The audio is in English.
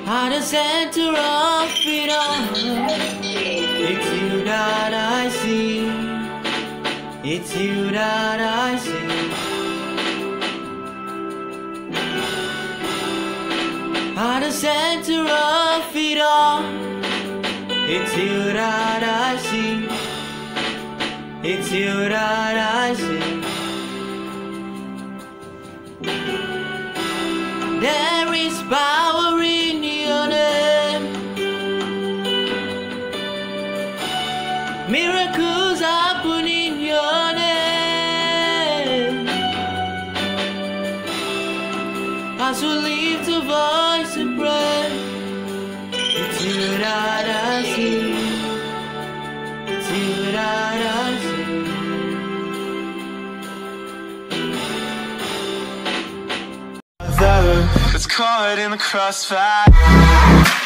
At the center of it all, it's you that I see. It's you that I see. At the center of it all, it's you that I see. It's you that I see. There is power in your name. Miracles happen in your name. As we lift a voice and pray, it's you that I see. It's you that I see. That's caught in the crossfire.